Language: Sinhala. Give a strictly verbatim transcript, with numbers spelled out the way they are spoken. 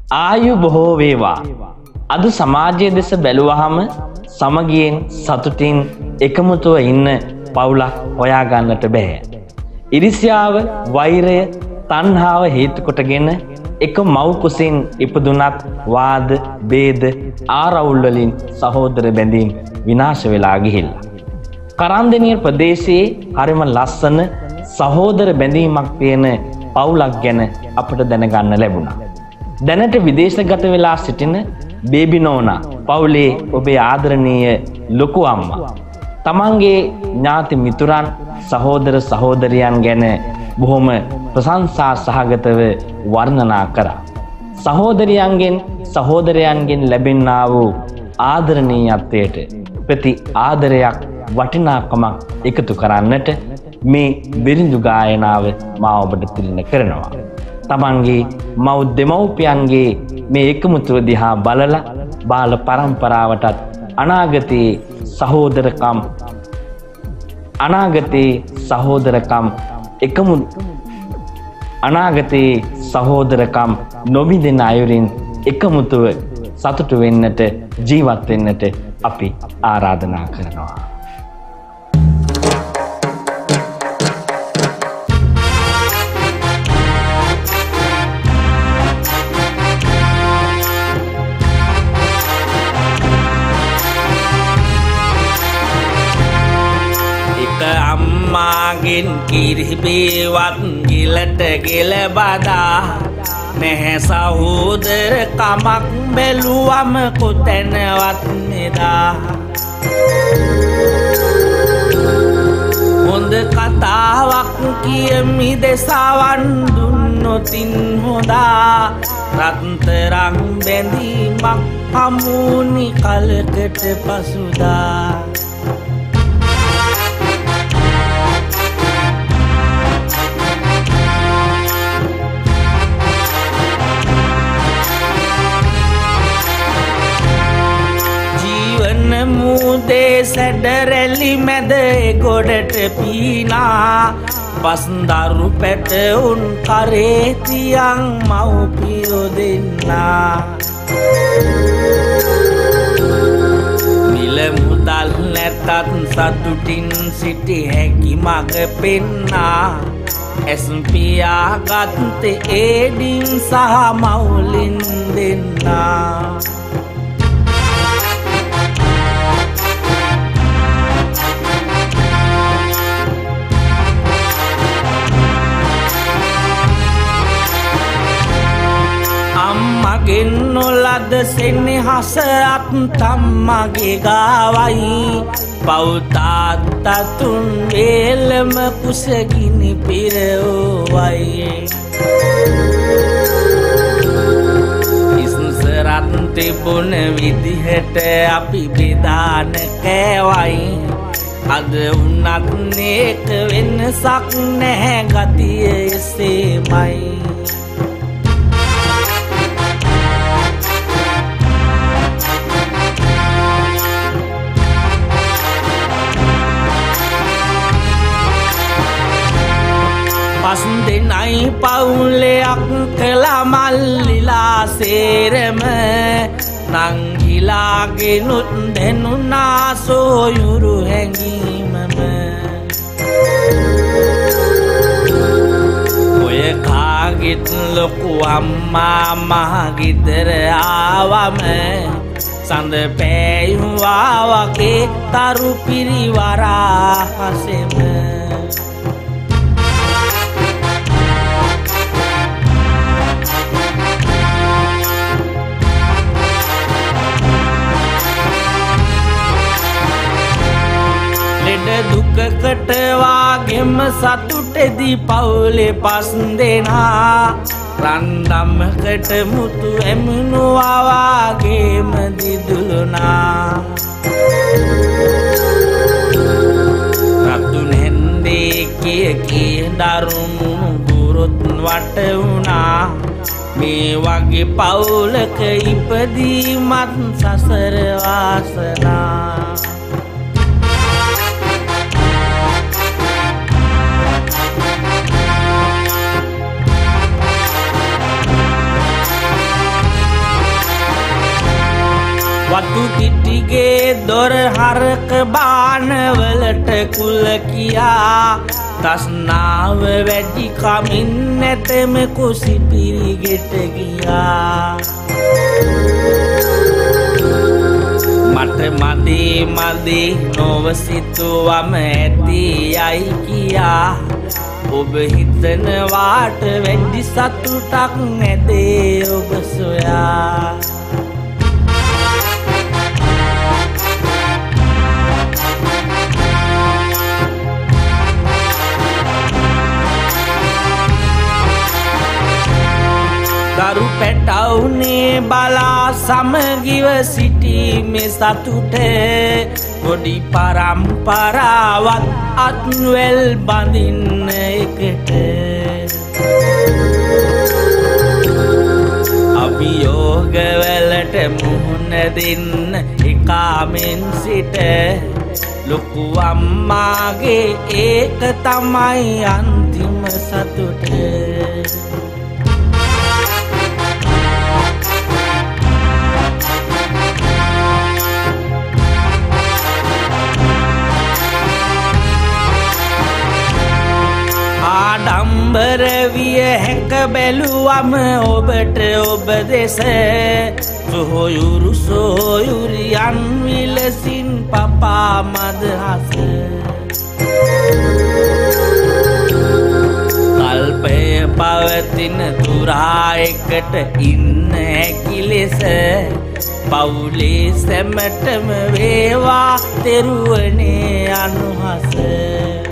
ආයු බොහෝ වේවා. අද සමාජයේ දෙස බැලුවහම සමගියෙන් සතුටින් එකමුතුව ඉන්න පවුලක් හොයා ගන්නට බෑ. ඉරිසියාව, වෛරය, තණ්හාව හේතු කොටගෙන එක මව් කුසින් ඉපදුනත් වාද, ભેද, ආරවුල් වලින් සහෝදර බැඳීම් විනාශ වෙලා ගිහිල්ලා. කරන්දෙනිය ප්‍රදේශයේ හරිම ලස්සන සහෝදර බැඳීමක් තියෙන පවුලක් ගැන අපට දැනගන්න ලැබුණා. දැනට විදේශගත වෙලා සිටින බේබි නෝනා පවුලේ ඔබේ ආදරණීය ලොකු අම්මා තමන්ගේ ඥාති මිතුරන් සහෝදර සහෝදරියන් ගැන බොහොම ප්‍රශංසා සහගතව වර්ණනා කරා. සහෝදරියන්ගෙන් සහෝදරයන්ගෙන් ලැබෙනා වූ ආදරණීයත්වයට ප්‍රති ආදරයක් වටිනාකමක් එකතු කරන්නට මේ බිරිඳු ගායනාව මා ඔබට තිළින කරනවා. තමන්ගේ මව් දෙමව්පියන්ගේ මේ එකමුතුව දිහා බලලා බාල පරම්පරාවටත් අනාගතයේ සහෝදරකම් අනාගතයේ සහෝදරකම් එකමු අනාගතයේ සහෝදරකම් නොබිඳෙන අයුරින් එකමුතුව සතුටු වෙන්නට ජීවත් වෙන්නට අපි ආරාධනා කරනවා. අම්මාගෙන් කිරිබේවත් ගිලට ගෙල බදා නැහැ සහෝදර කමක් බැලුවම කොතැනවත් මෙදා. හොඳ කතාවක් කියමි දෙසවන් දුන්නොතින් හොඳා රත්තරන් බැඳීමක් හමුනි කලකට පසුදා. මුදේ සැඩරැලි මැද ගොඩට පීනා පස්දරු පැටවුන් කරේ තියන් මව්පියෝ දෙන්නා. මිල මුදල් නැතත් සතුටින් සිටි හැකි මග පෙන්නා ඇස් පියාගත්තේ ඒඩින් සහ මවුලින් දෙන්නා. අම්මගෙන් නොලද සෙනෙහස අත් තම්මගේ ගාවයි පවුතාත්තතුන් වේලම කුසගිනි පිරවයි. ඉස්සරත් තිබුණ විදිහට අපි බෙදාන කෑවයි. අද වුණත් නේක වෙනසක් නැහැ ගතිය එසේමයි. පස් දෙනයි පවුලයක් කළා මල්ලිලා සේරම නංගිලාගෙනුත් දෙනුනා සොයුරු හැඟීමම. ඔය කාගෙත් ලොකු අම්මා මහගෙදර ආවම සඳ පෑයුවා වගේ තරු පිරිවරා හසෙම. දුකකට වාගෙම සතුටෙදි පවුලේ පස් දෙනා රන්දම්කට මුතු ඇමුණුවා වාගේම දිදුලුනා. රතුන් හැන්දේ කිය කිය දරුණු ගුරුත් වට වුණා. මේ වගේ පවුලක ඉපදීමත් සසර වාසනා. වතු පිටිගේ දොර හරක බානවලට කුල කියා තස්නාව වැඩි කමින් නැතම කුසි පිරිගෙට ගියා මට මදේ මදේ නොවසිතුවම ඇති යයි කියා ඔබ හිතනවාට වැඩි සතුටක් නැදේ ඔබ සොයා දරු පැටවුනේ බලා සමගිව සිටීමේ සතුට පොඩි පරම්පරාවත් අත්වැල් බඳින්න එකට අභියෝගවලට මුහුණ දෙන්න එකාමෙන් සිට ලොකු අම්මාගේ ඒක තමයි අන්තිම සතුට ආඩම්බර විය හැක බැලුවම ඔබට ඔබ දෙස සොහොයුරු සොයුරියන් විලසින් පපා මදහස කල්පය පවතින තුරා එකට ඉන්න හැකි ලෙස පවුලේ සැමටම වේවා තෙරුවනේ අනුහස